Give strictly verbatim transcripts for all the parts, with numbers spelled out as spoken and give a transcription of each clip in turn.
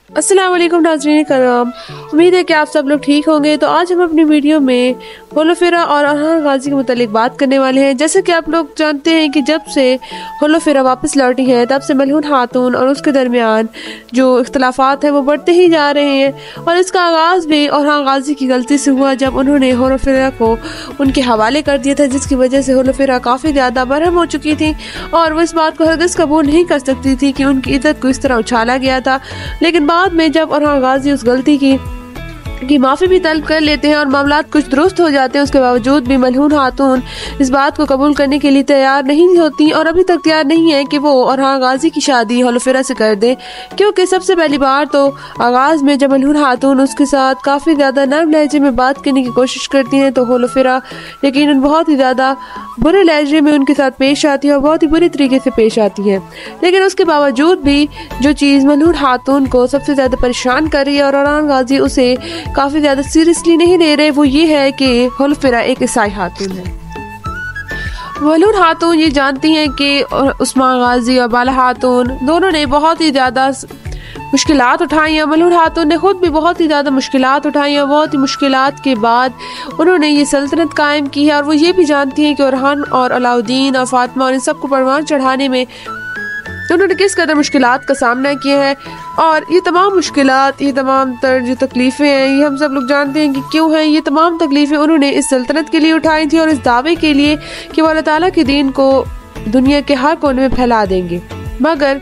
अस्सलाम वालेकुम नाज़रीन कराम, उम्मीद है कि आप सब लोग ठीक होंगे। तो आज हम अपनी वीडियो में होलोफिरा और अरहान गाजी के मुतालिक बात करने वाले हैं। जैसे कि आप लोग जानते हैं कि जब से होलोफिरा वापस लौटी है तब से मलहून खातून और उसके दरमियान जो इख्तलाफात हैं वो बढ़ते ही जा रहे हैं। और इसका आगाज़ भी अरहान गाजी की गलती से हुआ जब उन्होंने होलोफिरा को उनके हवाले कर दिया था, जिसकी वजह से होलोफिरा काफ़ी ज़्यादा बरहम हो चुकी थी और वो इस बात को हरगिज़ कबूल नहीं कर सकती थी कि उनकी इज्जत को इस तरह उछाला गया था। लेकिन बाद में जब अरहान गाजी उस गलती की की माफ़ी भी तलब कर लेते हैं और मामलात कुछ दुरुस्त हो जाते हैं, उसके बावजूद भी मलहून खातून इस बात को कबूल करने के लिए तैयार नहीं होती और अभी तक तैयार नहीं है कि वो अरहान गाजी की शादी होलोफिरा से कर दें। क्योंकि सबसे पहली बार तो आगाज़ में जब मलहून खातून उसके साथ काफ़ी ज़्यादा नर्म लहजे में बात करने की कोशिश करती हैं तो होलोफिरा यकीनन बहुत ही ज़्यादा बुरे लहजे में उनके साथ पेश आती है और बहुत ही बुरी तरीके से पेश आती है। लेकिन उसके बावजूद भी जो चीज़ मलहून खातून को सबसे ज़्यादा परेशान कर रही है और अरहान गाजी उसे काफ़ी ज़्यादा सीरियसली नहीं ले रहे, वो ये है कि होलोफिरा एक ईसाई खातून है। मलहून खातून ये जानती हैं कि उस्मान गाजी और बाला खातून दोनों ने बहुत ही ज़्यादा मुश्किलात उठाई हैं। मलहून खातून ने खुद भी बहुत ही ज़्यादा मुश्किलात उठाई हैं। बहुत ही मुश्किलात के बाद उन्होंने ये सल्तनत कायम की है और वो ये भी जानती हैं कि अरहान और अलाउद्दीन और फातिमा और इन सबको परवान चढ़ाने में उन्होंने किस कदर मुश्किलात का सामना किया है। और ये तमाम मुश्किलात, ये तमाम तर जो तकलीफ़ें हैं, ये हम सब लोग जानते हैं कि क्यों हैं। ये तमाम तकलीफ़ें उन्होंने इस सल्तनत के लिए उठाई थी और इस दावे के लिए कि वो अल्लाह ताला के दीन को दुनिया के हर कोने में फैला देंगे। मगर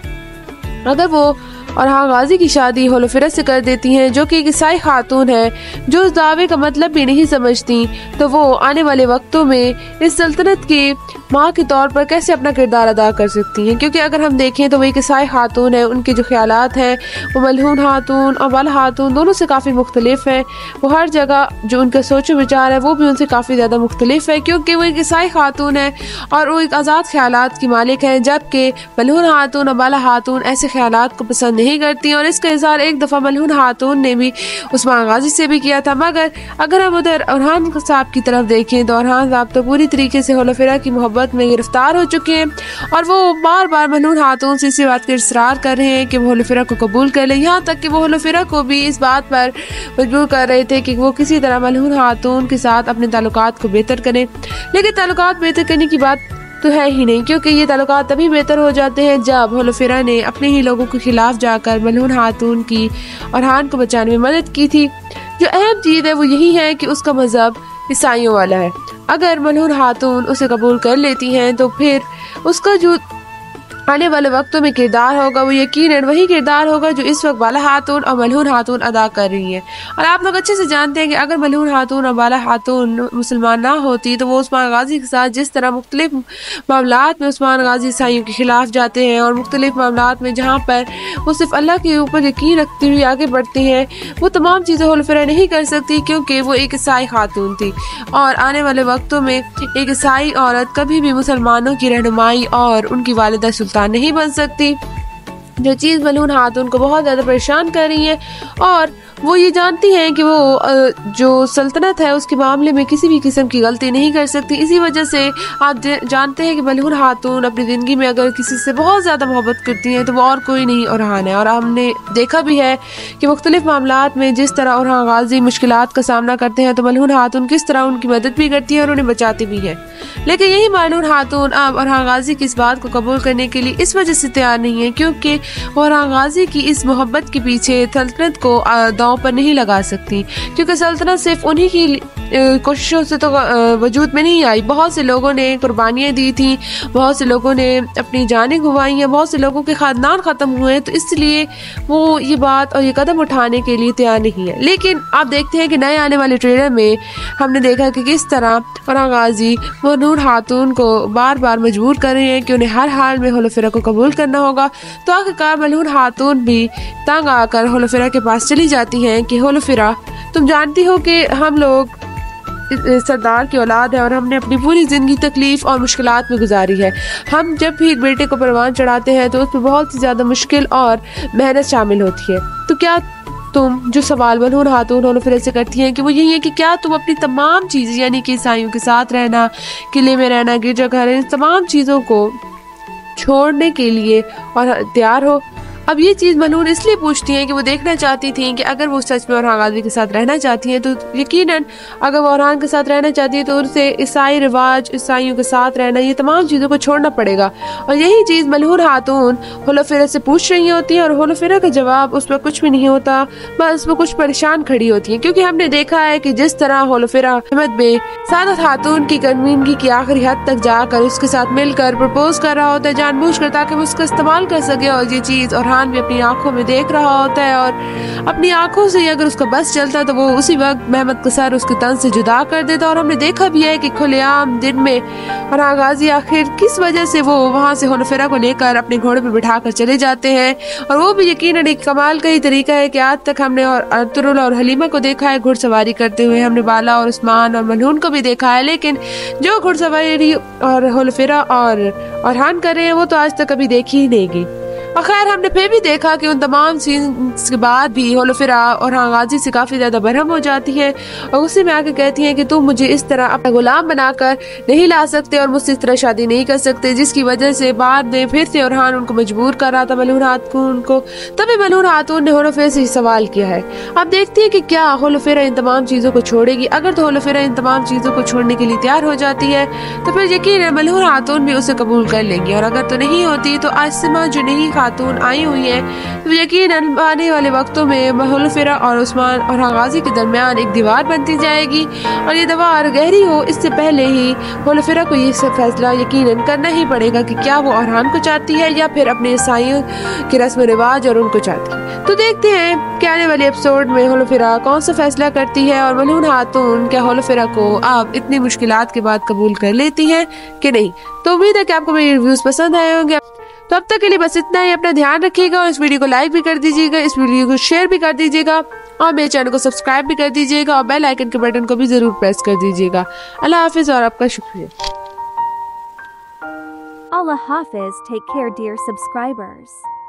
अगर वो अरहान गाजी की शादी होलोफिरा से कर देती हैं, जो कि एक ईसाई खातून है, जो उस दावे का मतलब भी नहीं समझती, तो वो आने वाले वक्तों में इस सल्तनत की माँ के तौर पर कैसे अपना किरदार अदा कर सकती हैं। क्योंकि अगर हम देखें तो वो एक ईसाई खातून है, उनके जो ख्यालात हैं वो मलहून खातून और बाला खातून दोनों से काफ़ी मुख्तलिफ हैं। वो हर जगह जो उनका सोच विचार है वो भी उनसे काफ़ी ज़्यादा मुख्तलिफ है, क्योंकि वो एक ईसाई खातून है और वो एक आज़ाद ख्यालात की मालिक है, जबकि मलहून खातून और बाला खातून ऐसे ख्यालात को पसंद नहीं करती। और इसका इज़हार एक दफ़ा मलहून खातून ने भी उस्मान गाजी से भी किया था। मगर अगर हम उधर अरहान साहब की तरफ देखें तो अरहान साहब तो पूरी तरीके से होलोफिरा की मोहब्बत में गिरफ्तार हो चुके हैं और वो बार बार मलहून खातून से इसी बात का इसरार कर रहे हैं कि वो होलोफिरा को कबूल कर ले। यहाँ तक कि वो होलोफिरा को भी इस बात पर मजबूर कर रहे थे कि वो किसी तरह मलहून खातून के साथ अपने ताल्लुकात को बेहतर करें। लेकिन ताल्लुकात बेहतर करने की बात तो है ही नहीं, क्योंकि ये ताल्लुकात तभी बेहतर हो जाते हैं जब होलोफिरा ने अपने ही लोगों के खिलाफ जाकर मलहून खातून की अरहान को बचाने में मदद की थी। जो अहम चीज़ है वो यही है कि उसका मज़हब ईसाइयों वाला है। अगर मलहून खातून उसे कबूल कर लेती हैं तो फिर उसका जो आने वाले वक्तों में किरदार होगा वो यकीनन वही किरदार होगा जो इस वक्त बाला खातून और मलहून खातून अदा कर रही हैं। और आप लोग अच्छे से जानते हैं कि अगर मलहून खातून और बाला खातून मुसलमान ना होती तो वो उस्मान गाजी के साथ जिस तरह मुख्तलिफ मामलात में उस्मान गाजी ईसाइयों के खिलाफ जाते हैं और मुख्तलिफ मामलात में जहाँ पर वो सिर्फ अल्लाह के ऊपर यकीन रखते हुए आगे बढ़ते हैं, वो तमाम चीज़ें होलोफिरा नहीं कर सकती, क्योंकि वो एक ईसाई खातून थी। और आने वाले वक्तों में एक ईसाई औरत कभी भी मुसलमानों की रहनुमाई और उनकी वालिदा सुल्तान नहीं बन सकती। जो चीज़ मलहून खातून को बहुत ज़्यादा परेशान कर रही है और वो ये जानती हैं कि वो जो सल्तनत है उसके मामले में किसी भी किस्म की गलती नहीं कर सकती। इसी वजह से आप जानते हैं कि मलहून खातून अपनी ज़िंदगी में अगर किसी से बहुत ज़्यादा मोहब्बत करती हैं तो वो और कोई नहीं अरहान है। और हमने देखा भी है कि मुख्तलिफ मामलात में जिस तरह अरहान गाजी मुश्किलात का सामना करते हैं तो मलहून खातून किस तरह उनकी मदद भी करती है और उन्हें बचाती भी है। लेकिन यही मलहून खातून अब अरहान गाजी की इस बात को कबूल करने के लिए इस वजह से तैयार नहीं है, क्योंकि वो अरहान गाजी की इस मोहब्बत के पीछे सल्तनत को दांव पर नहीं लगा सकती, क्योंकि सल्तनत सिर्फ उन्हीं की कोशिशों से तो वजूद में नहीं आई। बहुत से लोगों ने कुर्बानियाँ दी थी, बहुत से लोगों ने अपनी जानें गंवाई हैं, बहुत से लोगों के खानदान ख़त्म हुए हैं, तो इसलिए वो ये बात और ये कदम उठाने के लिए तैयार नहीं है। लेकिन आप देखते हैं कि नए आने वाले ट्रेलर में हमने देखा कि किस तरह अरहान गाजी मलहून खातून को बार बार मजबूर कर रहे हैं कि उन्हें हर हाल में होलोफिरा को कबूल करना होगा। तो आखिरकार मलहून खातून भी तंग आकर होलोफिरा के पास चली जाती हैं कि होलोफिरा, तुम जानती हो कि हम लोग सरदार की औलाद है और हमने अपनी पूरी ज़िंदगी तकलीफ़ और मुश्किलात में गुजारी है। हम जब भी एक बेटे को परवान चढ़ाते हैं तो उसमें बहुत ही ज़्यादा मुश्किल और मेहनत शामिल होती है। तो क्या तुम जो सवाल मलहून खातून होलोफिरा से करती हैं कि वो यही है कि क्या तुम अपनी तमाम चीज़ें यानी कि ईसाइयों के साथ रहना, किले में रहना, गिरजाघर, इन तमाम चीज़ों को छोड़ने के लिए और तैयार हो? अब ये चीज़ मलून इसलिए पूछती हैं कि वो देखना चाहती थी कि अगर वो सच में ऑरहान गाजी के साथ रहना चाहती हैं तो यकीनन अगर वो ऑरहान के साथ रहना चाहती है तो उसे ईसाई रिवाज, ईसाइयों के साथ रहना, ये तमाम चीज़ों को छोड़ना पड़ेगा। और यही चीज़ मलहून खातून होलोफिरा से पूछ रही होती है और होलोफिरा का जवाब उस पर कुछ भी नहीं होता, बस वो कुछ परेशान खड़ी होती है। क्योंकि हमने देखा है कि जिस तरह होलोफिरा अहमद में सादत खातून की कन्वीनगी की आखिरी हद तक जाकर उसके साथ मिलकर प्रपोज कर रहा होता है जानबूझकर ताकि वो उसका इस्तेमाल कर सके, और ये चीज़ ऑरहान भी अपनी आंखों में देख रहा होता है और अपनी आंखों से अगर उसका बस चलता तो वो उसी वक्त महमद का सर उसके तन से जुदा कर देता। और हमने देखा भी है कि खुलेआम दिन में ऑरहान गाजी आखिर किस वजह से वो वहाँ से होलोफिरा को लेकर अपने घोड़े पर बिठा कर चले जाते हैं, और वो भी यकीनन एक कमाल का ही तरीका है कि आज तक हमने और अर्तुगरुल और हलीमा को देखा है घुड़सवारी करते हुए, हमने बाला और उस्मान और मलहून को भी देखा है, लेकिन जो घुड़सवारी और होलोफिरा और ऑरहान कर रहे हैं वो तो आज तक कभी देखी ही नहीं गई। और खैर हमने फिर भी देखा कि उन तमाम सीन्स के बाद भी होलोफिरा ऑरहान गाजी से काफ़ी ज़्यादा बरहम हो जाती है और उसी में आके कहती हैं कि तुम मुझे इस तरह अपना गुलाम बनाकर नहीं ला सकते और मुझसे इस तरह शादी नहीं कर सकते, जिसकी वजह से बाद में फिर से ऑरहान उनको मजबूर कर रहा था मलहून खातून को। तभी मलहून खातून ने होलोफिरा से सवाल किया है। अब देखती है कि क्या होलोफिरा इन तमाम चीज़ों को छोड़ेगी। अगर तो होलोफिरा इन तमाम चीज़ों को छोड़ने के लिए तैयार हो जाती है तो फिर यकीन है मलहून खातून भी उसे कबूल कर लेंगी, और अगर तो नहीं होती तो आसिमा जो नहीं खातून आई हुई है तो यकीन आने वाले वक्तों में होलोफिरा और उस्मान और गाजी के दरमियान एक दीवार बनती जाएगी, और ये दीवार गहरी हो इससे पहले ही होलोफिरा को ये फैसला यकीनन करना ही पड़ेगा कि क्या वो ऑरहान को चाहती है या फिर अपने ईसाइयों के रस्म रिवाज और उनको चाहती है। तो देखते हैं कि आने वाले एपिसोड में होलोफिरा कौन सा फैसला करती है और मलहून खातून क्या होलोफिरा को अब इतनी मुश्किलात के बाद कबूल कर लेती है कि नहीं। तो उम्मीद है कि आपको मेरे रिव्यूज पसंद आए होंगे। तो अब तक के लिए बस इतना ही। अपना ध्यान रखिएगा और इस वीडियो को लाइक भी कर दीजिएगा, इस वीडियो को शेयर भी कर दीजिएगा और मेरे चैनल को सब्सक्राइब भी कर दीजिएगा और बेल आइकन के बटन को भी जरूर प्रेस कर दीजिएगा। अल्लाह हाफिज और आपका शुक्रिया। Allah Hafiz, take care dear subscribers.